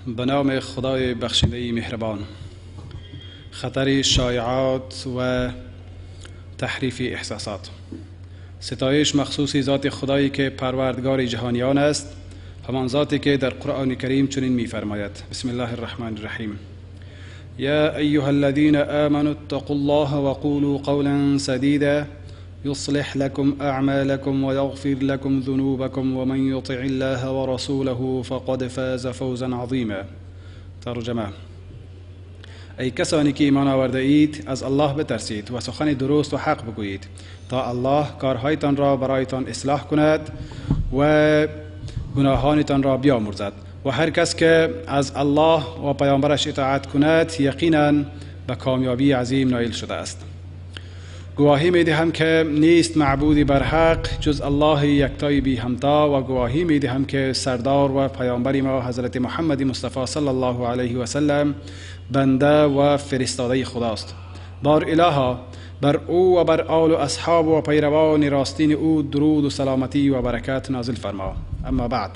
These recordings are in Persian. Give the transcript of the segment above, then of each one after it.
به نام خدای بخشنده مهربان. خطر شایعات و تحریف احساسات. ستایش مخصوصی ذات خدایی که پروردگار جهانیان است، همان ذاتی که در قرآن کریم چنین می‌فرماید: بسم الله الرحمن الرحیم. یا ایها الذین آمنوا اتقوا الله وقولوا قولا سدیدا يصلح لكم أعمالكم ويغفر لكم ذنوبكم ومن يطع الله ورسوله فقد فاز فوزا عظيما. ترجمه: ای کسانی که ایمان آورده اید، از الله بترسید و سخن درست و حق بگویید تا الله کارهایتان را برایتان اصلاح کند و گناهانتان را بیامرزد، و هر کس که از الله و پیامبرش اطاعت کند یقینا به کامیابی عظیم نائل شده است. گواهی می دهم که نیست معبودی بر حق جز الله یکتای بی همتا، و گواهی می دهم که سردار و پیامبر ما حضرت محمد مصطفی صلی الله علیه و سلم بنده و فرستاده خداست. بار الها بر او و بر آل و اصحاب و پیروان راستین او درود و سلامتی و برکت نازل فرما. اما بعد،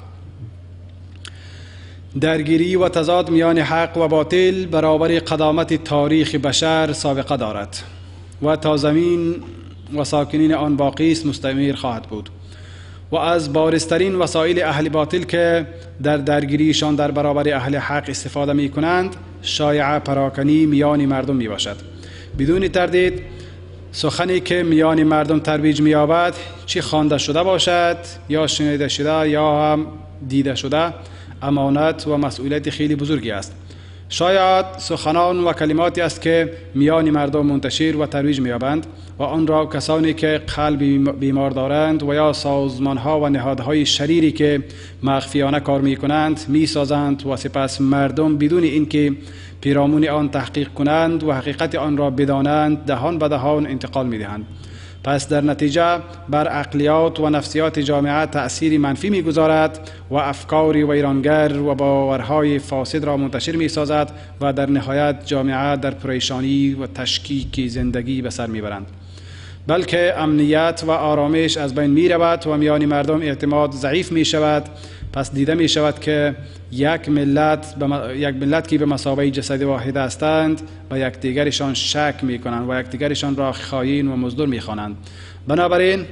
درگیری و تضاد میان حق و باطل برابر قدامت تاریخ بشر سابقه دارد و تا زمین و ساکنین آن باقی است مستمر خواهد بود، و از بارزترین وسایل اهل باطل که در درگیریشان در برابر اهل حق استفاده می کنند شایعه پراکنی میان مردم می باشد. بدون تردید سخنی که میان مردم ترویج می یابد، چه خوانده شده باشد یا شنیده شده یا هم دیده شده، امانت و مسئولیت خیلی بزرگی است. شاید سخنان و کلماتی است که میان مردم منتشر و ترویج می‌یابند و آن را کسانی که قلب بیمار دارند و یا سازمان‌ها و نهادهای شریری که مخفیانه کار می‌کنند می‌سازند و سپس مردم بدون اینکه پیرامون آن تحقیق کنند و حقیقت آن را بدانند دهان به دهان انتقال می‌دهند. پس در نتیجه بر عقلیات و نفسیات جامعه تأثیر منفی می‌گذارد و افکار ویرانگر و باورهای فاسد را منتشر می‌سازد و در نهایت جامعه در پریشانی و تشکیک زندگی به سر می‌برند، بلکه امنیت و آرامش از بین می‌رود و میان مردم اعتماد ضعیف می‌شود. پس دیده می‌شود که یک ملت که به مثابه جسد واحد هستند و یکدیگرشان شک می‌کنند و یکدیگرشان را خائن و مزدور می‌خوانند. بنابراین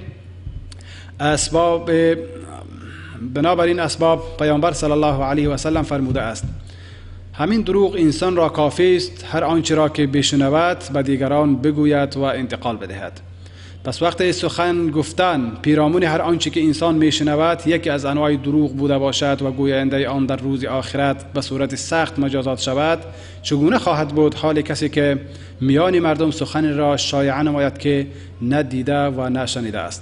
اسباب پیامبر صلی الله علیه و سلم فرموده است: همین دروغ انسان را کافی است هر آنچه را که بشنود به دیگران بگوید و انتقال بدهد. پس وقتی سخن گفتن پیرامون هر آنچه که انسان میشنود یکی از انواع دروغ بوده باشد و گوینده آن در روز آخرت به صورت سخت مجازات شود، چگونه خواهد بود حال کسی که میان مردم سخن را شایعه نماید که ندیده و نشنیده است؟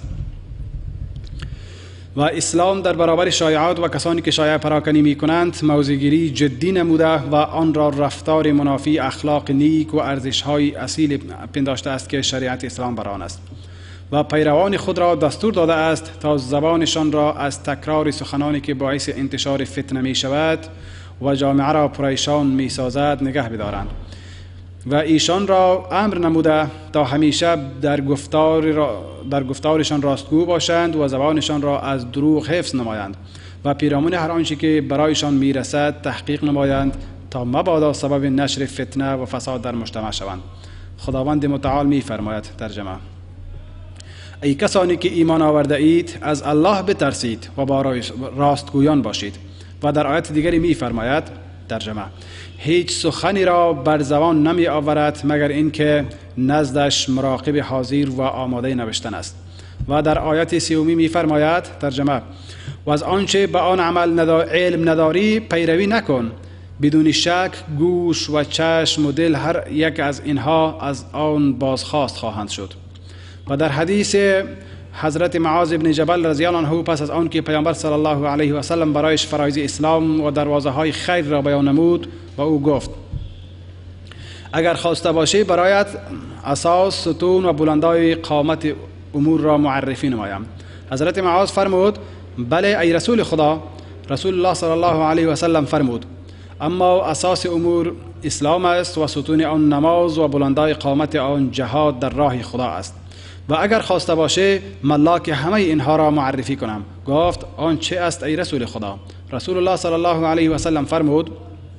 و اسلام در برابر شایعات و کسانی که شایعه پراکنی می کنند موضع‌گیری جدی نموده و آن را رفتار منافی اخلاق نیک و ارزش‌های اصیل پنداشته است که شریعت اسلام بر آن است، و پیروان خود را دستور داده است تا زبانشان را از تکرار سخنانی که باعث انتشار فتنه می شود و جامعه را پریشان می سازد نگه بدارند، و ایشان را امر نموده تا همیشه در گفتارشان راستگو باشند و زبانشان را از دروغ حفظ نمایند و پیرامون هر آنچه که برایشان میرسد تحقیق نمایند تا مبادا سبب نشر فتنه و فساد در مجتمع شوند. خداوند متعال می‌فرماید: ترجمه: ای کسانی که ایمان آورده اید، از الله بترسید و با راستگویان باشید. و در آیت دیگری می‌فرماید: ترجمه: هیچ سخنی را بر زبان نمی آورد مگر اینکه نزدش مراقب حاضر و آماده نوشتن است. و در آیت 30 می‌فرماید: ترجمه: و از آنچه به آن علم نداری پیروی نکن، بدون شک گوش و چشم و دل هر یک از اینها از آن بازخواست خواهند شد. و در حدیث حضرت معاذ بن جبل رضی الله عنه پس از آن که پیامبر صلی الله علیه و سلم برایش فرایض اسلام و دروازه های خیر را بیان نمود و او گفت: اگر خواسته باشی برایت اساس، ستون و بلندای قامت امور را معرفی نمایم. حضرت معاذ فرمود: بله ای رسول خدا. رسول الله صلی الله علیه و سلم فرمود: اما اساس امور اسلام است و ستون آن نماز و بلندای قامت آن جهاد در راه خدا است. و اگر خواسته باشه ملاک همه اینها را معرفی کنم. گفت: آن چه است ای رسول خدا؟ رسول الله صلی الله علیه و سلم فرمود: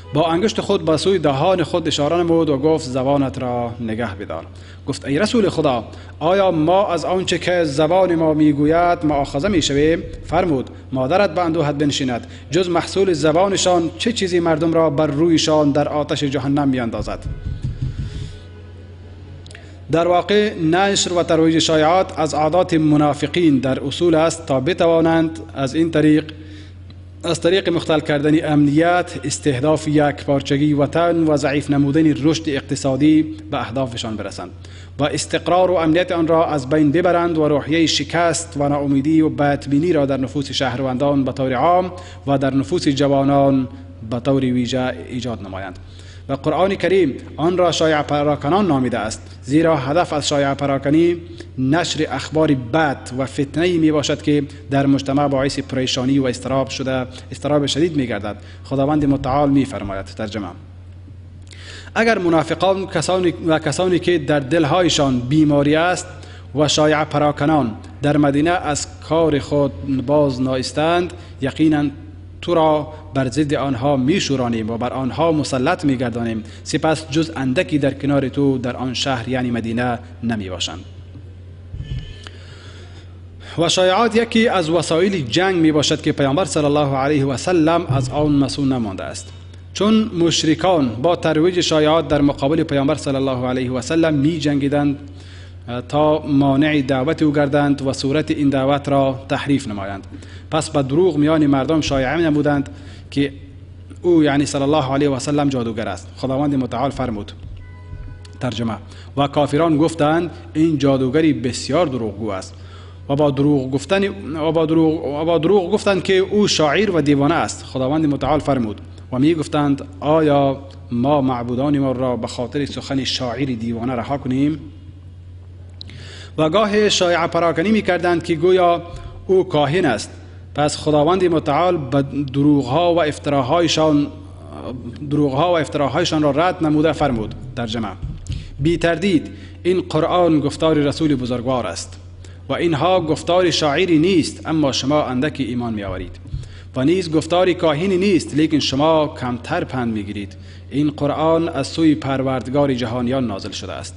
با انگشت خود به سوی دهان خود اشاره نمود و گفت زبانت را نگه بدار. گفت ای رسول خدا، آیا ما از آنچه که زبان ما میگوید مؤاخذه میشویم؟ فرمود مادرت به اندوهت بنشیند، جز محصول زبانشان چه چیزی مردم را بر رویشان در آتش جهنم میاندازد؟ در واقع نشر و ترویج شایعات از عادات منافقین در اصول است تا بتوانند از طریق مختل کردن امنیت، استهداف یک پارچگی وطن و ضعیف نمودن رشد اقتصادی به اهدافشان برسند و استقرار و امنیت آن را از بین ببرند و روحیه شکست و ناامیدی و بدبینی را در نفوس شهروندان به طور عام و در نفوس جوانان به طور ویژه ایجاد نمایند. و قرآن کریم آن را شایعه پراکنان نامیده است، زیرا هدف از شایعه پراکنی نشر اخبار بد و فتنه‌ای می باشد که در مجتمع باعث پریشانی و اضطراب شدید می گردد. خداوند متعال می فرماید ترجمه: اگر منافقان کسانی که در دلهایشان بیماری است و شایعه پراکنان در مدینه از کار خود باز نایستند، یقینا تو را بر ضد آنها میشورانیم و بر آنها مسلط میگردانیم، سپس جز اندکی در کنار تو در آن شهر یعنی مدینه نمی باشند. و شایعات یکی از وسایل جنگ می باشد که پیامبر صلی الله علیه و سلم از آن مسئول نمانده است، چون مشرکان با ترویج شایعات در مقابل پیامبر صلی الله علیه و سلم می جنگیدند تا مانع دعوت او گردند و صورت این دعوت را تحریف نمایند. پس به دروغ میان مردم شایعه نمودند که او یعنی صلی الله علیه و سلم جادوگر است. خداوند متعال فرمود ترجمه: و کافران گفتند این جادوگری بسیار دروغگو است و با دروغ گفتند که او شاعر و دیوانه است. خداوند متعال فرمود و می گفتند آیا ما معبودان ما را به خاطر سخن شاعر دیوانه رها کنیم؟ و گاه شایعه پراکنی می کردند که گویا او کاهن است. پس خداوند متعال به دروغها و افتراهایشان را رد نموده فرمود ترجمه: بی تردید این قرآن گفتار رسول بزرگوار است و اینها گفتار شاعری نیست، اما شما اندکی ایمان می آورید، و نیز گفتاری کاهنی نیست، لیکن شما کمتر پند می گیرید. این قرآن از سوی پروردگار جهانیان نازل شده است.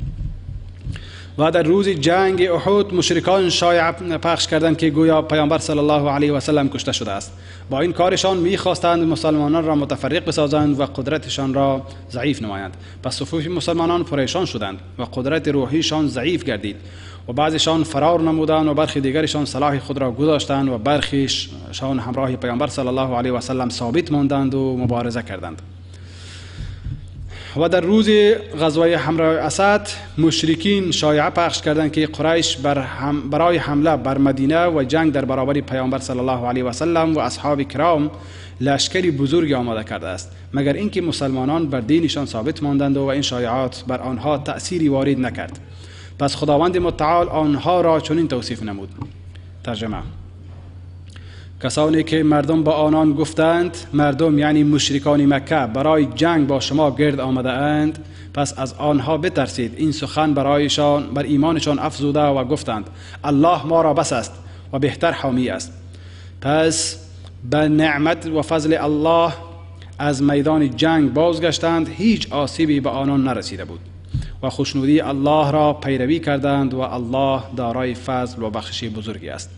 و در روز جنگ احد مشرکان شایعه پخش کردند که گویا پیامبر صلی الله علیه و سلم کشته شده است. با این کارشان می‌خواستند مسلمانان را متفرق بسازند و قدرتشان را ضعیف نمایند. پس صفوف مسلمانان پریشان شدند و قدرت روحیشان ضعیف گردید و بعضیشان فرار نمودند و برخی دیگرشان سلاح خود را گذاشتند و برخیشان همراه پیامبر صلی الله علیه و سلم ثابت ماندند و مبارزه کردند. و در روز غزوه حمراء اسد مشرکین شایعه پخش کردند که قریش برای حمله بر مدینه و جنگ در برابر پیامبر صلی الله علیه و سلم و اصحاب کرام لشکری بزرگی آماده کرده است، مگر اینکه مسلمانان بر دینشان ثابت ماندند و این شایعات بر آنها تأثیری وارد نکرد. پس خداوند متعال آنها را چنین توصیف نمود ترجمه: کسانی که مردم با آنان گفتند، مردم یعنی مشرکان مکه برای جنگ با شما گرد آمده اند، پس از آنها بترسید. این سخن بر ایمانشان افزوده و گفتند الله ما را بس است و بهتر حامی است. پس به نعمت و فضل الله از میدان جنگ بازگشتند، هیچ آسیبی به آنان نرسیده بود و خوشنودی الله را پیروی کردند و الله دارای فضل و بخشش بزرگی است.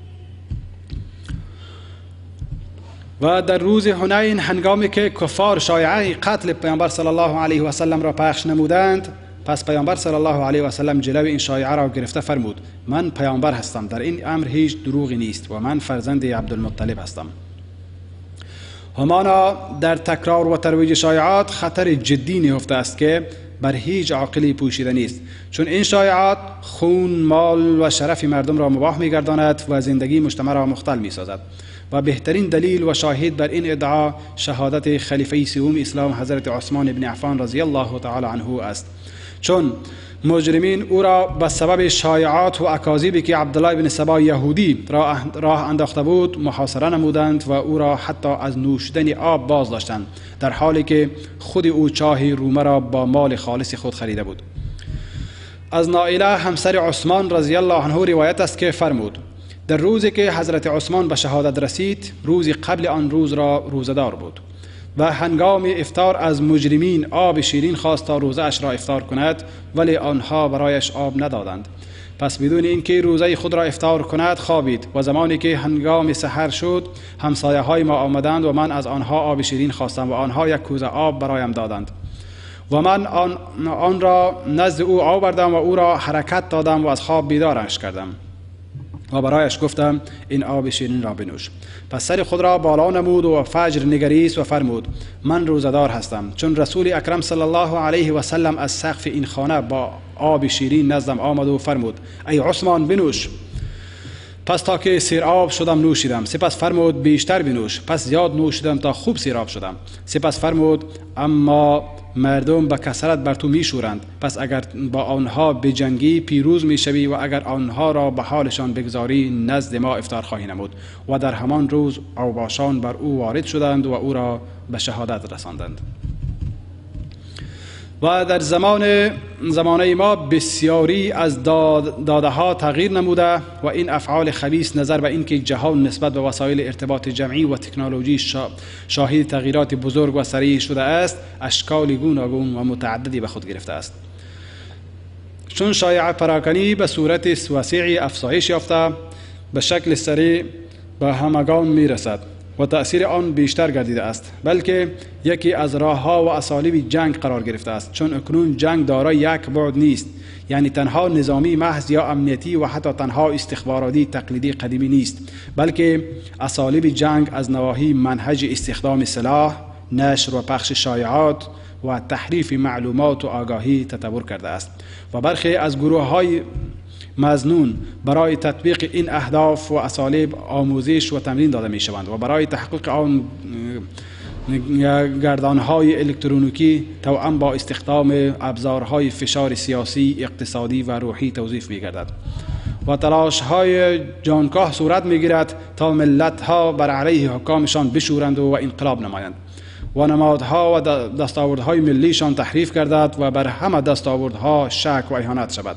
و در روز حنین هنگامی که کفار شایعه قتل پیامبر صلی الله علیه و سلم را پخش نمودند، پس پیامبر صلی الله علیه و سلم جلوی این شایعه را گرفته فرمود من پیامبر هستم، در این امر هیچ دروغی نیست و من فرزند عبدالمطلب هستم. همانا در تکرار و ترویج شایعات خطر جدی نهفته است که بر هیچ عاقلی پوشیده نیست، چون این شایعات خون، مال و شرف مردم را مباح می‌گرداند و زندگی مجتمع را مختل می‌سازد. و بهترین دلیل و شاهد بر این ادعا شهادت خلیفه سوم اسلام حضرت عثمان بن عفان رضی الله تعالی عنه است، چون مجرمین او را به سبب شایعات و اکاذیبی که عبدالله بن سبا یهودی راه انداخته بود محاصره نمودند و او را حتی از نوشیدن آب باز داشتند، در حالی که خود او چاه رومه را با مال خالص خود خریده بود. از نائله همسر عثمان رضی الله عنه روایت است که فرمود در روزی که حضرت عثمان به شهادت رسید، روزی قبل آن روز را روزدار بود. و هنگام افطار از مجرمین آب شیرین خواست تا روزه اش را افطار کند، ولی آنها برایش آب ندادند. پس بدون اینکه روزه خود را افطار کند خوابید و زمانی که هنگام سحر شد همسایه های ما آمدند و من از آنها آب شیرین خواستم و آنها یک کوزه آب برایم دادند و من آن را نزد او آوردم و او را حرکت دادم و از خواب بیدارش کردم و برایش گفتم این آب شیرین را بنوش. پس سر خود را بالا نمود و فجر نگریست و فرمود من روزدار هستم، چون رسول اکرم صلی الله علیه و سلم از سقف این خانه با آب شیرین نزدم آمد و فرمود ای عثمان بنوش. پس تا که سیراب شدم نوشیدم. سپس فرمود بیشتر بنوش. پس زیاد نوشیدم تا خوب سیراب شدم. سپس فرمود اما مردم به کثرت بر تو میشورند، پس اگر با آنها بجنگی پیروز میشوی و اگر آنها را به حالشان بگذاری نزد ما افطار خواهی نمود. و در همان روز اوباشان بر او وارد شدند و او را به شهادت رساندند. و در زمانه ما بسیاری از داده ها تغییر نموده و این افعال خبیث نظر به اینکه جهان نسبت به وسایل ارتباط جمعی و تکنولوژی شاهد تغییرات بزرگ و سریع شده است، اشکال گوناگون و متعددی به خود گرفته است. چون شایعه پراکنی به صورت وسیعی افزایش یافته به شکل سریع به همگان میرسد و تأثیر آن بیشتر گردیده است، بلکه یکی از راه‌ها و اسالیب جنگ قرار گرفته است. چون اکنون جنگ دارای یک بعد نیست، یعنی تنها نظامی محض یا امنیتی و حتی تنها استخباراتی تقلیدی قدیمی نیست، بلکه اسالیب جنگ از نواحی منهج استخدام سلاح، نشر و پخش شایعات و تحریف معلومات و آگاهی تطور کرده است و برخی از گروه‌های مظنون برای تطبیق این اهداف و اسالیب آموزش و تمرین داده می شوند و برای تحقیق آن گردانهای الکترونیکی توأم با استخدام ابزارهای فشار سیاسی، اقتصادی و روحی توظیف می گردد و تلاش‌های جانکاه صورت می گیرد تا ملت‌ها بر علیه حکامشان بشورند و انقلاب نمایند و نمادها و دستاوردهای ملیشان تحریف گردد و بر همه دستاوردها شک و اهانت شود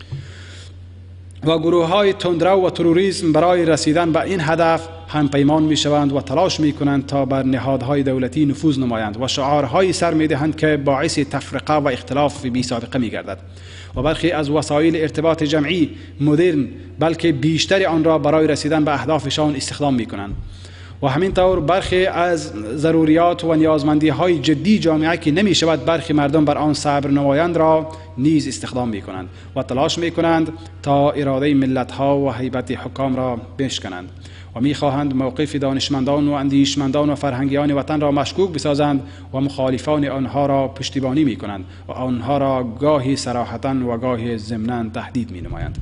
و گروه‌های تندرو و تروریسم برای رسیدن به این هدف هم پیمان می شوند و تلاش می کنند تا بر نهادهای دولتی نفوذ نمایند و شعارهایی سر می دهند که باعث تفرقه و اختلاف بی سابقه می گردد و برخی از وسایل ارتباط جمعی مدرن بلکه بیشتر آن را برای رسیدن به اهدافشان استخدام می کنند و همینطور برخی از ضروریات و نیازمندی های جدی جامعه که نمی شود برخی مردم بر آن صبر نمایند را نیز استخدام می کنند و تلاش می کنند تا اراده ملت ها و هیبت حکام را بشکنند و می خواهند موقف دانشمندان و اندیشمندان و فرهنگیان وطن را مشکوک بسازند و مخالفان آنها را پشتیبانی می کنند و آنها را گاهی صراحتاً و گاهی ضمناً تهدید می نمایند.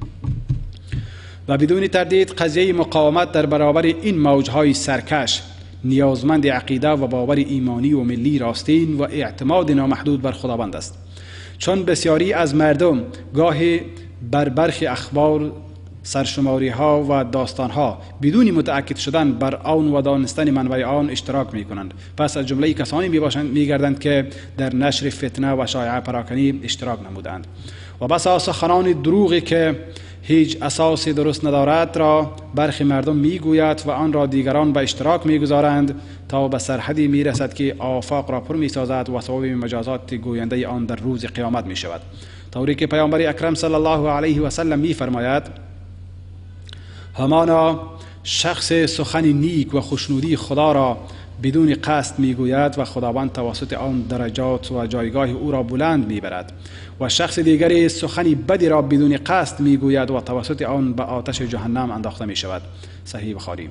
و بدون تردید قضیه مقاومت در برابر این موجهای سرکش نیازمند عقیده و باور ایمانی و ملی راستین و اعتماد نامحدود بر خداوند است، چون بسیاری از مردم گاهی بر برخی اخبار، سرشماری ها و داستان ها بدون متأکد شدن بر آن و دانستن منبع آن اشتراک می کنند. پس از جمله کسانی می گردند که در نشر فتنه و شایعه پراکنی اشتراک نمودند و بسا سخنان دروغی که هیچ اساس درست ندارد را برخی مردم میگوید و آن را دیگران به اشتراک میگذارند تا به سرحدی میرسد که آفاق را پر میسازد و سبب مجازات گوینده آن در روز قیامت میشود، طوری که پیامبر اکرم صلی الله علیه و سلم میفرماید همانا شخص سخن نیک و خوشنودی خدا را بدون قصد میگوید و خداوند توسط آن درجات و جایگاه او را بلند میبرد و شخص دیگری سخنی بدی را بدون قصد میگوید و توسط آن به آتش جهنم انداخته می شود. صحیح بخاری.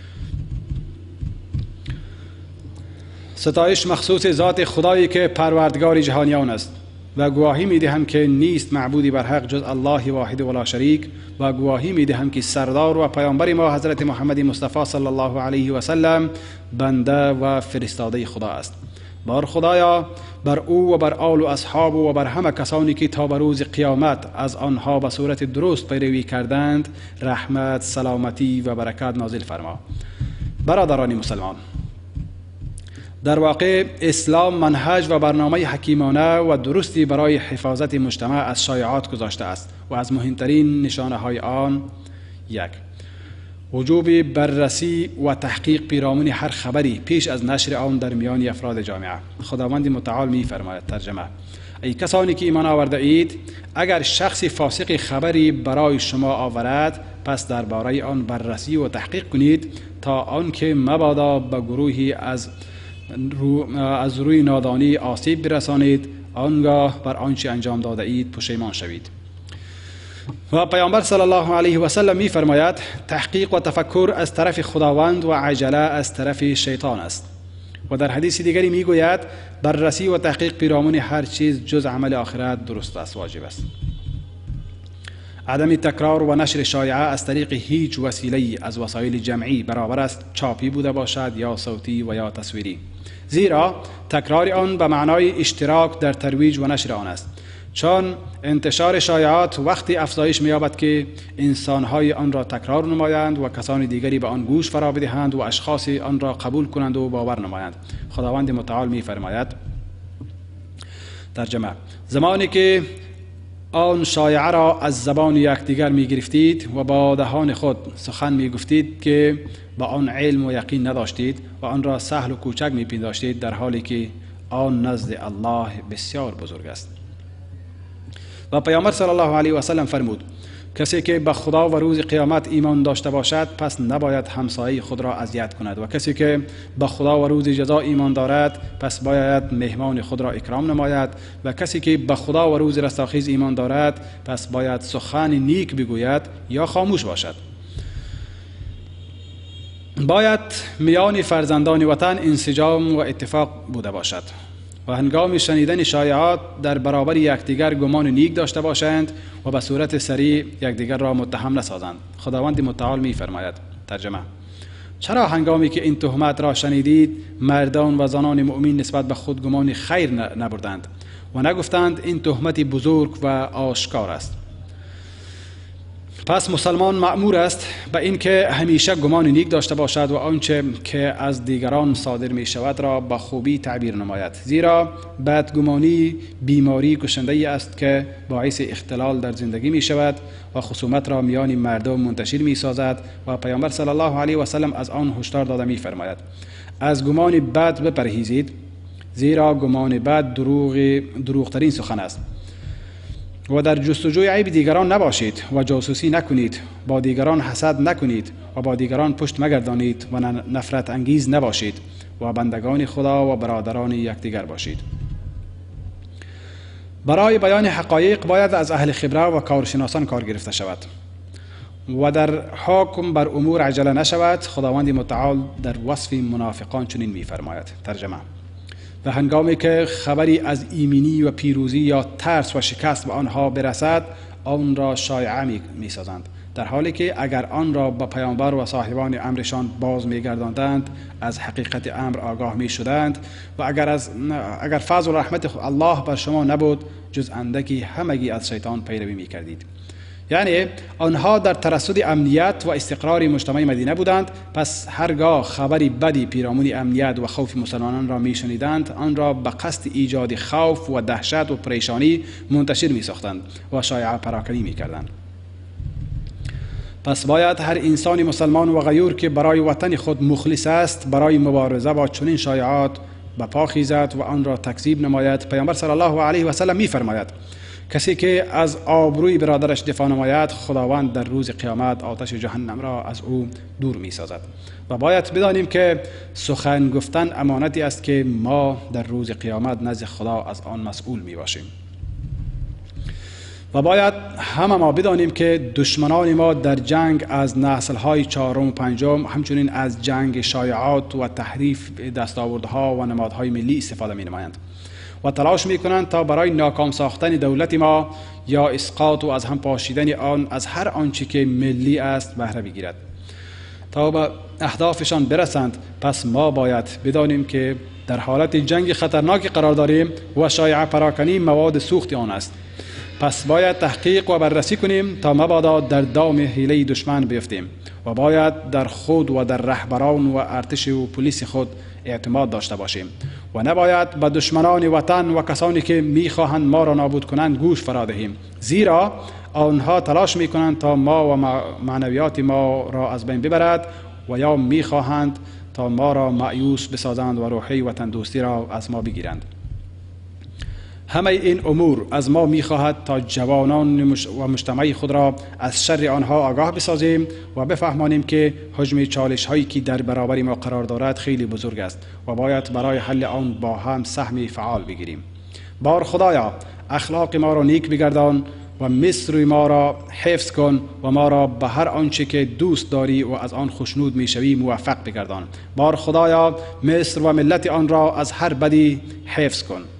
ستایش مخصوص ذات خدایی که پروردگار جهانیان است و گواهی می دهم که نیست معبودی بر حق جز الله واحد ولا شریک و گواهی می دهم که سردار و پیامبر ما حضرت محمد مصطفی صلی الله علیه و سلم بنده و فرستاده خدا است. بار خدایا بر او و بر آل و اصحاب و بر همه کسانی که تا به روز قیامت از آنها به صورت درست پیروی کردند رحمت، سلامتی و برکت نازل فرما. برادران مسلمان، در واقع اسلام منهج و برنامه حکیمانه و درستی برای حفاظت مجتمع از شایعات گذاشته است و از مهمترین نشانه های آن یک، وجوب بررسی و تحقیق پیرامون هر خبری پیش از نشر آن در میان افراد جامعه. خداوند متعال می فرماید ترجمه: ای کسانی که ایمان آورده اید، اگر شخصی فاسق خبری برای شما آورد، پس درباره آن بررسی و تحقیق کنید تا آنکه مبادا به گروهی از روی نادانی آسیب برسانید، آنگاه بر آنچه انجام داده اید پشیمان شوید. و پیامبر صلی الله علیه و سلم می فرماید تحقیق و تفکر از طرف خداوند و عجله از طرف شیطان است. و در حدیث دیگری می گوید بررسی و تحقیق پیرامون هر چیز جز عمل آخرت درست است، واجب است. عدم تکرار و نشر شایعه از طریق هیچ وسیله از وسایل جمعی، برابر است چاپی بوده باشد یا صوتی و یا تصویری، زیرا تکرار آن به معنای اشتراک در ترویج و نشر آن است. چون انتشار شایعات وقتی افزایش می‌یابد که انسان‌های آن را تکرار نمایند و کسان دیگری به آن گوش فرا بدهند و اشخاصی آن را قبول کنند و باور نمایند. خداوند متعال می‌فرماید ترجمه: زمانی که آن شایعه را از زبان یکدیگر می‌گرفتید و با دهان خود سخن می‌گفتید که با آن علم و یقین نداشتید و آن را سهل و کوچک می‌پنداشتید، در حالی که آن نزد الله بسیار بزرگ است. و پیامبر صلی الله علیه و سلم فرمود کسی که به خدا و روز قیامت ایمان داشته باشد، پس نباید همسایه خود را اذیت کند، و کسی که به خدا و روز جزا ایمان دارد، پس باید مهمان خود را اکرام نماید، و کسی که به خدا و روز رستاخیز ایمان دارد، پس باید سخن نیک بگوید یا خاموش باشد. باید میان فرزندان وطن انسجام و اتفاق بوده باشد و هنگام شنیدن شایعات در برابر یکدیگر گمان نیک داشته باشند و به صورت سریع یکدیگر را متهم نسازند. خداوند متعال می فرماید ترجمه: چرا هنگامی که این تهمت را شنیدید، مردان و زنان مؤمن نسبت به خود گمان خیر نبردند و نگفتند این تهمت بزرگ و آشکار است؟ پس مسلمان مأمور است به اینکه همیشه گمان نیک داشته باشد و آنچه که از دیگران صادر می شود را به خوبی تعبیر نماید، زیرا بدگمانی بیماری کشنده است که باعث اختلال در زندگی می شود و خصومت را میان مردم منتشر می سازد. و پیامبر صلی الله علیه و سلم از آن هشدار داده می فرماید از گمان بد بپرهیزید، زیرا گمان بد دروغترین سخن است. و در جستجوی عیب دیگران نباشید و جاسوسی نکنید، با دیگران حسد نکنید و با دیگران پشت مگردانید و نفرت انگیز نباشید و بندگان خدا و برادران یکدیگر باشید. برای بیان حقایق باید از اهل خبره و کارشناسان کار گرفته شود و در حکم بر امور عجله نشود. خداوند متعال در وصف منافقان چنین می‌فرماید ترجمه: و هنگامی که خبری از ایمنی و پیروزی یا ترس و شکست به آنها برسد، آن را شایعه می‌سازند، در حالی که اگر آن را به پیامبر و صاحبان امرشان باز می‌گرداندند، از حقیقت امر آگاه می‌شدند. و اگر فضل و رحمت الله بر شما نبود، جز اندکی همگی از شیطان پیروی می‌کردید. یعنی آنها در ترصد امنیت و استقرار مجتمع مدینه بودند، پس هرگاه خبری بدی پیرامون امنیت و خوف مسلمانان را میشنیدند، آن را به قصد ایجاد خوف و دهشت و پریشانی منتشر میساختند و شایعه پراکنی میکردند. پس باید هر انسان مسلمان و غیور که برای وطن خود مخلص است، برای مبارزه با چنین شایعات به پا خیزد و آن را تکذیب نماید. پیامبر صلی الله علیه و سلم میفرماید کسی که از آبروی برادرش دفاع نماید، خداوند در روز قیامت آتش جهنم را از او دور می سازد. و باید بدانیم که سخن گفتن امانتی است که ما در روز قیامت نزد خدا از آن مسئول می باشیم. و باید همه ما بدانیم که دشمنان ما در جنگ از نسل‌های چهارم و پنجم، همچنین از جنگ شایعات و تحریف دستاوردها و نمادهای ملی استفاده می نمایند و تلاش می کنند تا برای ناکام ساختن دولت ما یا اسقاط و از هم پاشیدن آن از هر آنچه که ملی است بهره بگیرد تا به اهدافشان برسند. پس ما باید بدانیم که در حالت جنگ خطرناکی قرار داریم و شایعه پراکنی مواد سوخت آن است. پس باید تحقیق و بررسی کنیم تا مبادا در دام حیله دشمن بیفتیم و باید در خود و در رهبران و ارتش و پلیس خود اعتماد داشته باشیم و نباید به دشمنان وطن و کسانی که میخواهند ما را نابود کنند گوش فرا دهیم، زیرا آنها تلاش میکنند تا ما و معنویات ما را از بین ببرد و یا میخواهند تا ما را مایوس بسازند و روحی وطن دوستی را از ما بگیرند. همه این امور از ما میخواهد تا جوانان و مجتمع خود را از شر آنها آگاه بسازیم و بفهمانیم که حجم چالش هایی که در برابر ما قرار دارد خیلی بزرگ است و باید برای حل آن با هم سهم فعال بگیریم. بار خدایا، اخلاق ما را نیک بگردان و مصر ما را حفظ کن و ما را به هر آنچه که دوست داری و از آن خوشنود میشوی موفق بگردان. بار خدایا، مصر و ملت آن را از هر بدی حفظ کن.